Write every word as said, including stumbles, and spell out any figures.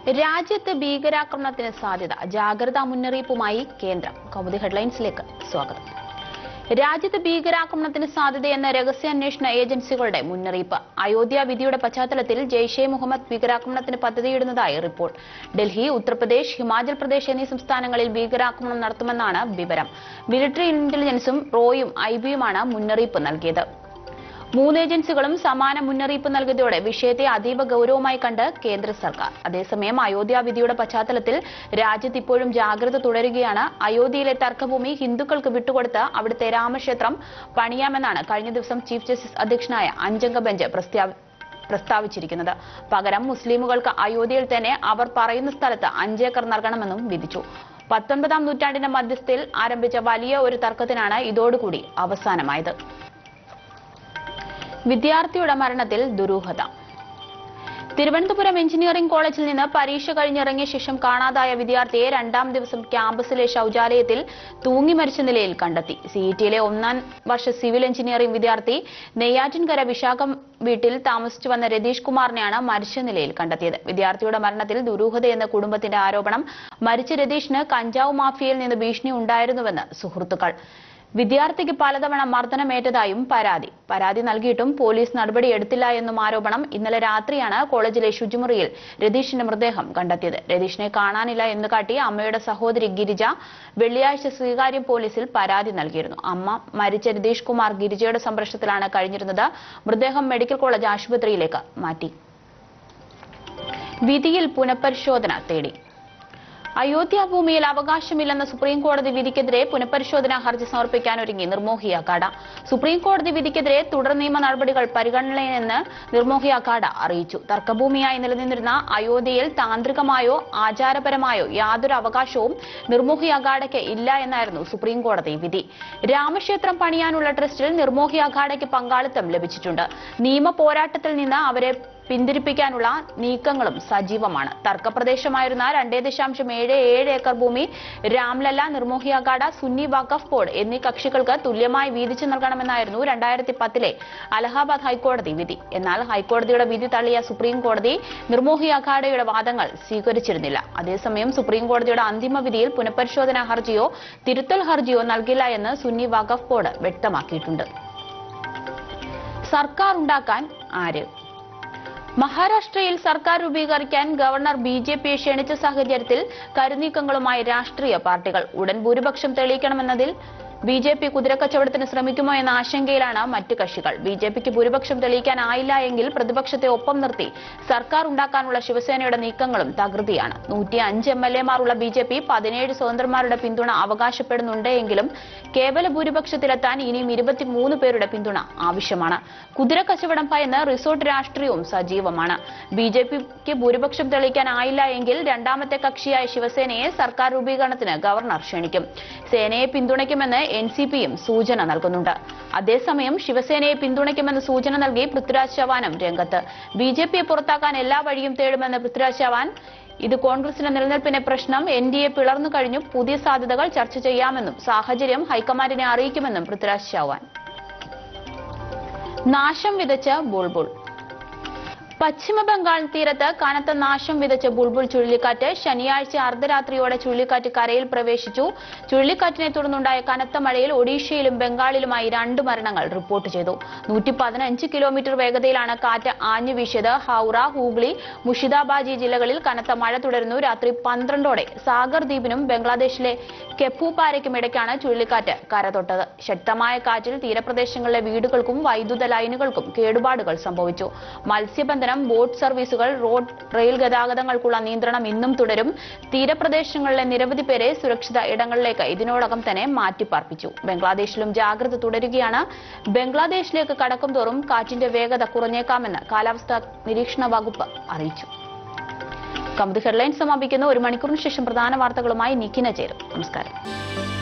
രാജ്യത്ത് ഭീകരാക്രമണത്തിന് സാധ്യത ജാഗ്രതാ മുന്നറിയിപ്പുമായി കേന്ദ്രം. കൗമുദി ഹെഡ്ലൈൻസിലേക്ക് സ്വാഗതം. രാജ്യത്ത് ഭീകരാക്രമണത്തിന് സാധ്യതയെന്ന രഹസ്യാന്വേഷണ ഏജൻസികളുടെ മുന്നറിയിപ്പ്. അയോധ്യ വിധിയുടെ പശ്ചാത്തലത്തിൽ ജെയ്ഷെ മുഹമ്മദ് ഭീകരാക്രമണത്തിന് പദ്ധതിയിടുന്നതായി റിപ്പോർട്ട്. ഡൽഹി, ഉത്തർപ്രദേശ്, ഹിമാചൽ പ്രദേശ് എന്നീ സംസ്ഥാനങ്ങളിൽ ഭീകരാക്രമണം നടത്തുമെന്നാണ് വിവരം. മിലിറ്ററി ഇന്റലിജൻസും റോയും ഐ ബിയുമാണ് മുന്നറിയിപ്പ് നൽകിയത്. മൂന്ന് ഏജൻസികളും സമാന മുന്നറിയിപ്പ് നൽകിയതോടെ വിഷയത്തെ അതീവ ഗൌരവമായി കണ്ട് കേന്ദ്ര സർക്കാർ. അതേസമയം അയോധ്യ വിധിയുടെ പശ്ചാത്തലത്തിൽ രാജ്യത്ത് ഇപ്പോഴും ജാഗ്രത തുടരുകയാണ്. അയോധ്യയിലെ തർക്കഭൂമി ഹിന്ദുക്കൾക്ക് വിട്ടുകൊടുത്ത് അവിടുത്തെ രാമക്ഷേത്രം പണിയാമെന്നാണ് കഴിഞ്ഞ ദിവസം ചീഫ് ജസ്റ്റിസ് അധ്യക്ഷനായ അഞ്ചംഗ ബെഞ്ച് പ്രസ്താവിച്ചിരിക്കുന്നത്. പകരം മുസ്ലിമുകൾക്ക് അയോധ്യയിൽ തന്നെ അവർ പറയുന്ന സ്ഥലത്ത് അഞ്ചേക്കർ നൽകണമെന്നും വിധിച്ചു. പത്തൊൻപതാം നൂറ്റാണ്ടിന്റെ മധ്യസ്ഥയിൽ ആരംഭിച്ച വലിയ ഒരു തർക്കത്തിനാണ് ഇതോടുകൂടി അവസാനമായത്. വിദ്യാർത്ഥിയുടെ മരണത്തിൽ ദുരൂഹത. തിരുവനന്തപുരം എഞ്ചിനീയറിംഗ് കോളേജിൽ നിന്ന് പരീക്ഷ കഴിഞ്ഞിറങ്ങിയ ശേഷം കാണാതായ വിദ്യാർത്ഥിയെ രണ്ടാം ദിവസം ക്യാമ്പസിലെ ശൌചാലയത്തിൽ തൂങ്ങി മരിച്ച നിലയിൽ കണ്ടെത്തി. സിഇടിയിലെ ഒന്നാം വർഷ സിവിൽ എഞ്ചിനീയറിംഗ് വിദ്യാർത്ഥി നെയ്യാറ്റിൻകര വിശാഖം വീട്ടിൽ താമസിച്ചു വന്ന രതീഷ് കുമാറിനെയാണ് മരിച്ച നിലയിൽ കണ്ടെത്തിയത്. വിദ്യാർത്ഥിയുടെ മരണത്തിൽ ദുരൂഹതയെന്ന കുടുംബത്തിന്റെ ആരോപണം. മരിച്ച രതീഷിന് കഞ്ചാവ് മാഫിയയിൽ നിന്ന് ഭീഷണി ഉണ്ടായിരുന്നുവെന്ന് സുഹൃത്തുക്കൾ. വിദ്യാർത്ഥിക്ക് പലതവണ മർദ്ദനമേറ്റതായും പരാതി. പരാതി നൽകിയിട്ടും പോലീസ് നടപടിയെടുത്തില്ല എന്നും ആരോപണം. ഇന്നലെ രാത്രിയാണ് കോളേജിലെ ശുചിമുറിയിൽ രതീഷിന്റെ മൃതദേഹം കണ്ടെത്തിയത്. രതീഷിനെ കാണാനില്ല എന്ന് കാട്ടി അമ്മയുടെ സഹോദരി ഗിരിജ വെള്ളിയാഴ്ച ശ്രീകാര്യം പോലീസിൽ പരാതി നൽകിയിരുന്നു. അമ്മ മരിച്ച രതീഷ് കുമാർ ഗിരിജയുടെ സംരക്ഷണത്തിലാണ് കഴിഞ്ഞിരുന്നത്. മൃതദേഹം മെഡിക്കൽ കോളേജ് ആശുപത്രിയിലേക്ക് മാറ്റി. വിധിയിൽ പുനഃപരിശോധന തേടി. അയോധ്യ ഭൂമിയിൽ അവകാശമില്ലെന്ന സുപ്രീം കോടതി വിധിക്കെതിരെ പുനഃപരിശോധനാ ഹർജി സമർപ്പിക്കാൻ ഒരുങ്ങി നിർമോഹി അഖാഡ. സുപ്രീം കോടതി വിധിക്കെതിരെ തുടർ നിയമ നടപടികൾ പരിഗണനയിലെന്ന് നിർമോഹി അഖാഡ അറിയിച്ചു. തർക്കഭൂമിയായി നിലനിന്നിരുന്ന അയോധ്യയിൽ താന്ത്രികമായോ ആചാരപരമായോ യാതൊരു അവകാശവും നിർമോഹി അഖാഡയ്ക്ക് ഇല്ല എന്നായിരുന്നു സുപ്രീം കോടതി വിധി. രാമക്ഷേത്രം പണിയാനുള്ള ട്രസ്റ്റിൽ നിർമോഹി അഖാഡയ്ക്ക് പങ്കാളിത്തം ലഭിച്ചിട്ടുണ്ട്. നിയമ പോരാട്ടത്തിൽ നിന്ന് അവരെ പിന്തിരിപ്പിക്കാനുള്ള നീക്കങ്ങളും സജീവമാണ്. തർക്കപ്രദേശമായിരുന്ന രണ്ടേ ദശാംശം ഏഴ് ഏഴ് ഏക്കർ ഭൂമി രാംലല്ല, നിർമോഹി അഖാഡ, സുന്നി വഖഫ് ബോർഡ് എന്നീ കക്ഷികൾക്ക് തുല്യമായി വീതിച്ചു നൽകണമെന്നായിരുന്നു രണ്ടായിരത്തി പത്തിലെ അലഹാബാദ് ഹൈക്കോടതി വിധി. എന്നാൽ ഹൈക്കോടതിയുടെ വിധി തള്ളിയ സുപ്രീം കോടതി നിർമോഹി അഖാഡയുടെ വാദങ്ങൾ സ്വീകരിച്ചിരുന്നില്ല. അതേസമയം സുപ്രീം കോടതിയുടെ അന്തിമ വിധിയിൽ പുനഃപരിശോധനാ ഹർജിയോ തിരുത്തൽ ഹർജിയോ നൽകില്ല എന്ന് സുന്നി വഖഫ് ബോർഡ് വ്യക്തമാക്കിയിട്ടുണ്ട്. സർക്കാർ ഉണ്ടാക്കാൻ ആര്? മഹാരാഷ്ട്രയിൽ സർക്കാർ രൂപീകരിക്കാൻ ഗവർണർ ബി ജെ പിയെ ക്ഷണിച്ച സാഹചര്യത്തിൽ കരുനീക്കങ്ങളുമായി രാഷ്ട്രീയ പാർട്ടികൾ. ഉടൻ ഭൂരിപക്ഷം തെളിയിക്കണമെന്നതിൽ ബി ജെ പി കുതിരക്കച്ചവടത്തിന് ശ്രമിക്കുമോ എന്ന ആശങ്കയിലാണ് മറ്റ് കക്ഷികൾ. ബി ജെ പിക്ക് ഭൂരിപക്ഷം തെളിയിക്കാനായില്ല എങ്കിൽ പ്രതിപക്ഷത്തെ ഒപ്പം നിർത്തി സർക്കാർ ഉണ്ടാക്കാനുള്ള ശിവസേനയുടെ നീക്കങ്ങളും തകൃതിയാണ്. നൂറ്റി അഞ്ച് എം എൽ എമാരുള്ള ബി ജെ പി പതിനേഴ് സ്വതന്ത്രന്മാരുടെ പിന്തുണ അവകാശപ്പെടുന്നുണ്ട് എങ്കിലും കേവല ഭൂരിപക്ഷത്തിലെത്താൻ ഇനിയും ഇരുപത്തിമൂന്ന് പേരുടെ പിന്തുണ ആവശ്യമാണ്. കുതിരക്കച്ചവടം ഭയന്ന് റിസോർട്ട് രാഷ്ട്രീയവും സജീവമാണ്. ബി ജെ പിക്ക് ഭൂരിപക്ഷം തെളിയിക്കാനായില്ല എങ്കിൽ രണ്ടാമത്തെ കക്ഷിയായ ശിവസേനയെ സർക്കാർ രൂപീകരണത്തിന് ഗവർണർ ക്ഷണിക്കും. സേനയെ പിന്തുണയ്ക്കുമെന്ന് എൻ സി പിയും സൂചന നൽകുന്നുണ്ട്. അതേസമയം ശിവസേനയെ പിന്തുണയ്ക്കുമെന്ന് സൂചന നൽകി പൃഥ്വിരാജ് ചവാനും രംഗത്ത്. ബി ജെ പിയെ പുറത്താക്കാൻ എല്ലാ വഴിയും തേടുമെന്ന് പൃഥ്വിരാജ് ചവാൻ. ഇത് കോൺഗ്രസിന്റെ നിലനിൽപ്പിന്റെ പ്രശ്നം. എൻ ഡി എ പിളർന്നു കഴിഞ്ഞു. പുതിയ സാധ്യതകൾ ചർച്ച ചെയ്യാമെന്നും സാഹചര്യം ഹൈക്കമാൻഡിനെ അറിയിക്കുമെന്നും പൃഥ്വിരാജ് ചവാൻ. നാശം വിതച്ച ബുൾബുൾ. പശ്ചിമ ബംഗാൾ തീരത്ത് കനത്ത നാശം വിതച്ച ബുൾബുൾ ചുഴലിക്കാറ്റ്. ശനിയാഴ്ച അർദ്ധരാത്രിയോടെ ചുഴലിക്കാറ്റ് കരയിൽ പ്രവേശിച്ചു. ചുഴലിക്കാറ്റിനെ തുടർന്നുണ്ടായ കനത്ത മഴയിൽ ഒഡീഷയിലും ബംഗാളിലുമായി രണ്ട് മരണങ്ങൾ റിപ്പോർട്ട് ചെയ്തു. നൂറ്റി പതിനഞ്ച് കിലോമീറ്റർ വേഗതയിലാണ് കാറ്റ് ആഞ്ഞു വീശിയത്. ഹൌറ, ഹൂഗ്ലി, മുഷിദാബാദ് ജില്ലകളിൽ കനത്ത മഴ തുടരുന്നു. രാത്രി പന്ത്രണ്ടോടെ സാഗർ ദ്വീപിനും ബംഗ്ലാദേശിലെ കെപ്പുപാരയ്ക്കും ഇടയ്ക്കാണ് ചുഴലിക്കാറ്റ് കരതൊട്ടത്. ശക്തമായ കാറ്റിൽ തീരപ്രദേശങ്ങളിലെ വീടുകൾക്കും വൈദ്യുത ലൈനുകൾക്കും കേടുപാടുകൾ സംഭവിച്ചു. മത്സ്യബന്ധനം, ബോട്ട് സർവീസുകൾ, റോഡ് റെയിൽ ഗതാഗതങ്ങൾക്കുള്ള നിയന്ത്രണം ഇന്നും തുടരും. തീരപ്രദേശങ്ങളിലെ നിരവധി പേരെ സുരക്ഷിത ഇടങ്ങളിലേക്ക് ഇതിനോടകം തന്നെ മാറ്റിപ്പാർപ്പിച്ചു. ബംഗ്ലാദേശിലും ജാഗ്രത തുടരുകയാണ്. ബംഗ്ലാദേശിലേക്ക് കടക്കും തോറും കാറ്റിന്റെ വേഗത കുറഞ്ഞേക്കാമെന്ന് കാലാവസ്ഥാ നിരീക്ഷണ വകുപ്പ് അറിയിച്ചു. കൗമുദി ഹെഡ്ലൈൻസ് സമാപിക്കുന്നു. ഒരു മണിക്കൂറിന് ശേഷം പ്രധാന വാർത്തകളുമായി നിഖിന ചേരും. നമസ്കാരം.